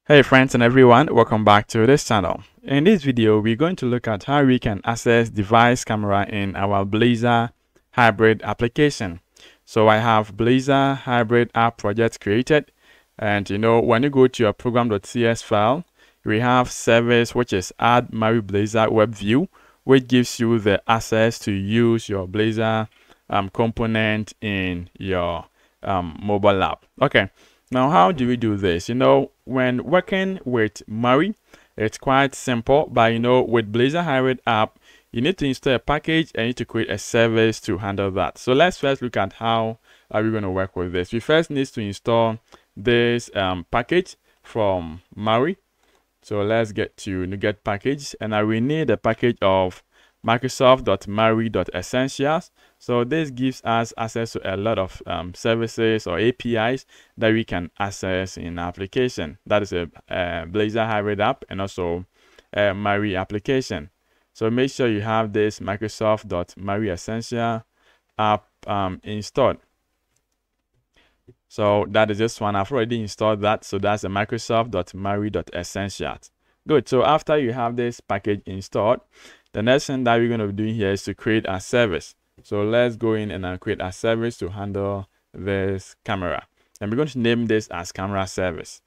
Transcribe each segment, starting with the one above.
Hey friends and everyone, welcome back to this channel. In this video, we're going to look at how we can access device camera in our Blazor Hybrid application. So I have Blazor Hybrid app project created, and when you go to your program.cs file, we have service which is add Mari Blazor web view, which gives you the access to use your Blazor component in your mobile app. Okay. Now, how do we do this? When working with Mari, it's quite simple, but with Blazor Hybrid app, you need to install a package and you need to create a service to handle that. So let's first look at how are we going to work with this. We first need to install this package from Mari. So let's get to get package, and I will need a package of Microsoft.mari.essentials. So this gives us access to a lot of services or APIs that we can access in application. That is a Blazor Hybrid app and also a Mari application. So make sure you have this Microsoft.Mari Essential app installed. So that is this one. I've already installed that. So that's a Microsoft.Mari.essentials. Good. So after you have this package installed, the next thing that we're going to be doing here is to create a service. So let's go in and create a service to handle this camera. And we're going to name this as camera service.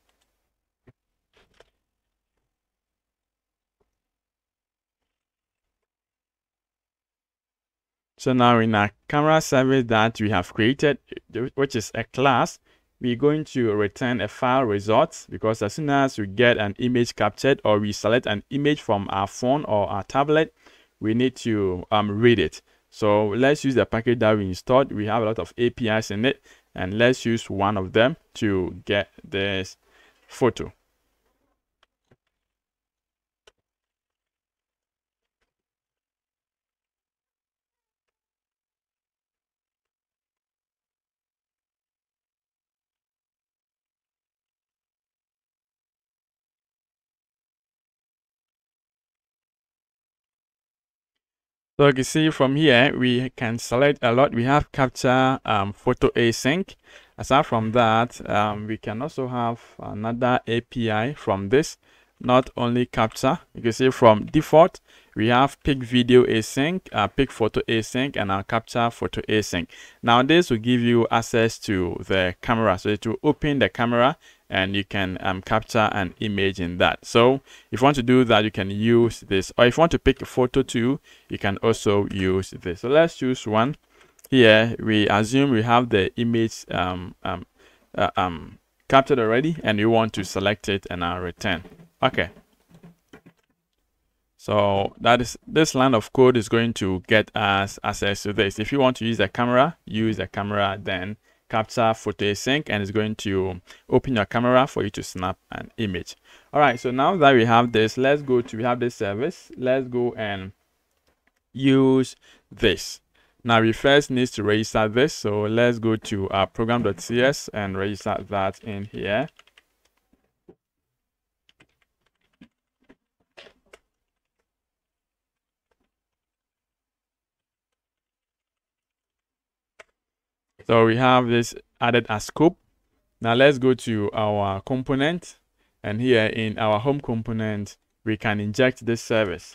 So now in our camera service that we have created, which is a class, we're going to return a file result, because as soon as we get an image captured or we select an image from our phone or our tablet, we need to read it. So let's use the package that we installed. We have a lot of APIs in it, and let's use one of them to get this photo. So you can see from here, we can select a lot. We have capture photo async. Aside from that, we can also have another API from this, not only capture. You can see from default, we have pick video async, pick photo async, and our capture photo async. Now this will give you access to the camera. So it will open the camera and you can capture an image in that. So if you want to do that, you can use this, or if you want to pick a photo too, you can also use this. So let's choose one. Here we assume we have the image captured already, and we want to select it and return. Okay. So that is, this line of code is going to get us access to this. If you want to use the camera, use the camera, then capture photo async, and it's going to open your camera for you to snap an image. All right, so now that we have this, let's go to, we have this service. Let's go and use this. Now we first need to register this. So let's go to our program.cs and register that in here. So we have this added as scope. Now let's go to our component, and here in our home component, we can inject this service.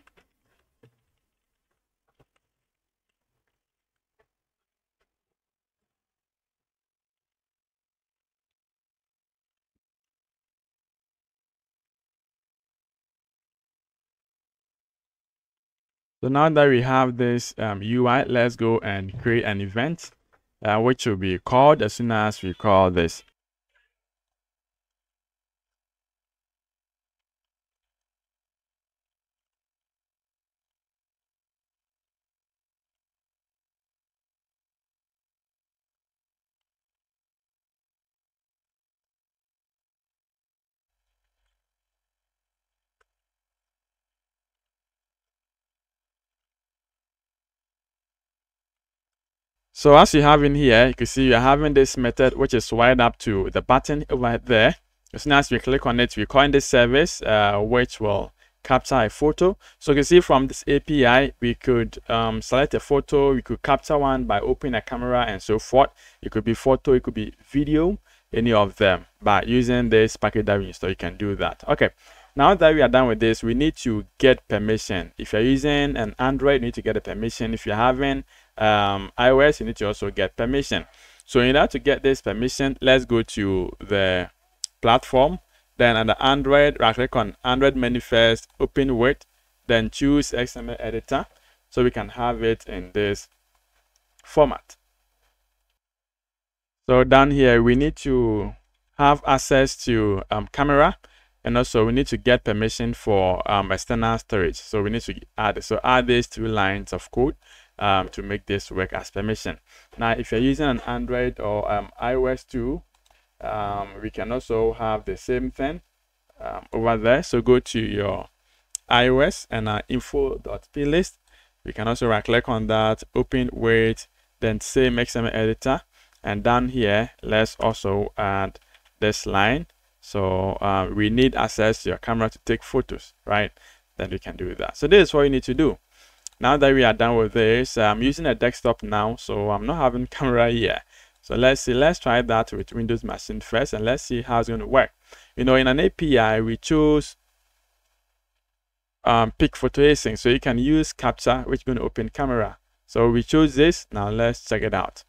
So now that we have this UI, let's go and create an event, which will be called as soon as we call this. So as you have in here, you can see you're having this method which is wired up to the button over there. As soon as we click on it, we call in this service which will capture a photo. So you can see from this API, we could select a photo, we could capture one by opening a camera and so forth. It could be photo, it could be video, any of them by using this package that we install. You can do that. Okay, now that we are done with this, we need to get permission. If you're using an Android, you need to get a permission. If you're having iOS, you need to also get permission. So in order to get this permission, let's go to the platform. Then under Android, right click on Android menu first, open with, then choose XML editor, so we can have it in this format. So down here, we need to have access to camera, and also we need to get permission for external storage. So we need to add these 2 lines of code to make this work as permission. Now, if you're using an Android or iOS too, we can also have the same thing over there. So go to your iOS and info.plist. We can also right click on that, open with, then same XML editor, and down here let's also add this line. So we need access to your camera to take photos, right? Then we can do that. So this is what you need to do. Now that we are done with this, I'm using a desktop now, so I'm not having camera here. So let's see, let's try that with Windows machine first, and let's see how it's going to work. You know, in an API, we choose pick photo async, so you can use capture, which is going to open camera. So we choose this. Now let's check it out.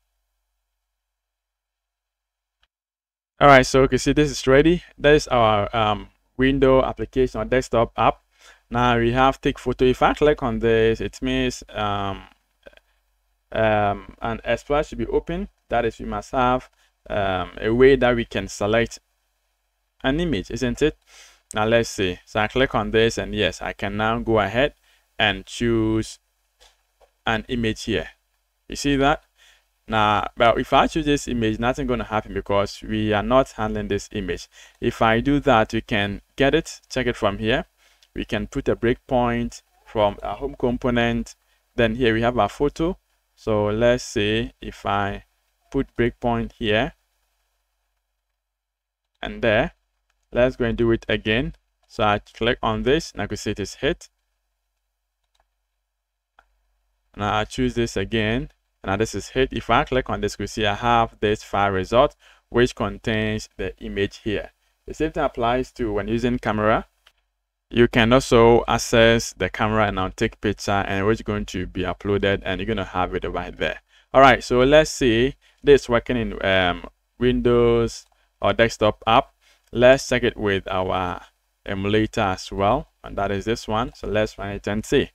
All right, so you can see this is ready. That is our window application or desktop app. Now we have take photo. If I click on this, it means an Explorer should be open. That is, we must have a way that we can select an image, isn't it? Now let's see. So I click on this, and yes, I can now go ahead and choose an image here. You see that? Now, but if I choose this image, nothing going to happen because we are not handling this image. If I do that, we can get it, check it from here. We can put a breakpoint from our home component. Then here we have our photo. So let's say if I put breakpoint here and there, let's go and do it again. So I click on this, and I can see it is hit. Now I choose this again. Now this is hit. If I click on this, you see I have this file result which contains the image here. The same thing applies to when using camera. You can also access the camera and now take picture, and which is going to be uploaded, and you're going to have it right there. All right, so let's see this working in Windows or desktop app. Let's check it with our emulator as well, and that is this one. So let's run it and see.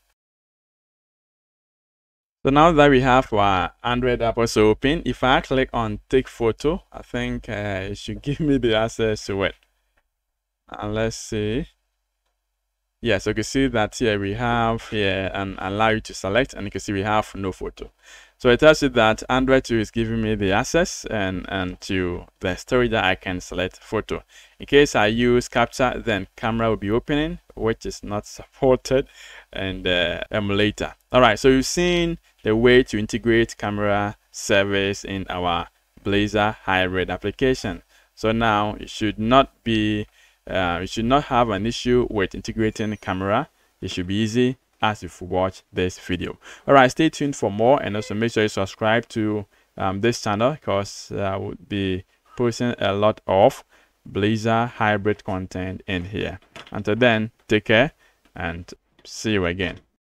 So now that we have our Android app also open, if I click on take photo, I think it should give me the access to it. And let's see. Yes, you can see that here we have here and allow you to select, and you can see we have no photo. So it tells you that Android 2 is giving me the access and to the storage that I can select photo. In case I use capture, then camera will be opening, which is not supported, and emulator. All right, so you've seen the way to integrate camera service in our Blazor Hybrid application. So now it should not be you should not have an issue with integrating camera. It should be easy as if you watch this video. All right, stay tuned for more, and also make sure you subscribe to this channel because I will be posting a lot of Blazor Hybrid content in here. Until then, take care and see you again.